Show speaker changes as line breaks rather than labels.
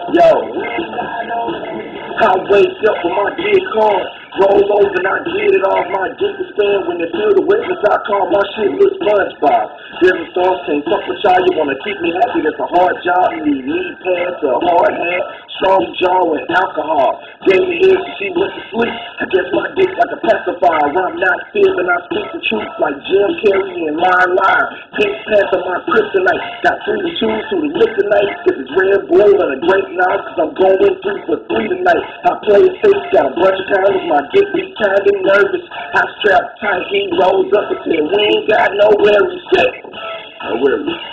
Yo, I wake up with my dick hard, roll over and I get it off. My dick is stand when you feel the wetness. I call my shit Lil SpongeBob. Different thoughts, can't fuck with y'all. You wanna keep me happy? That's a hard job. You need knee pads, a hard hat, strong jaw, and alcohol. Gave me ears and she went to sleep. I guess my dick's like a pacifier. When I'm not feeling, I speak the truth like Jim Carrey and Liar. Pink Panther, my kryptonite. Got 3 to choose, 2 to lick tonight. This is Red Bull and a grape now, cause I'm going 3 for 3 tonight. I play it safe, got a bunch of condoms. My dick be kinda nervous. I strap tight, he rolls up until we ain't got nowhere he sit. Nowhere he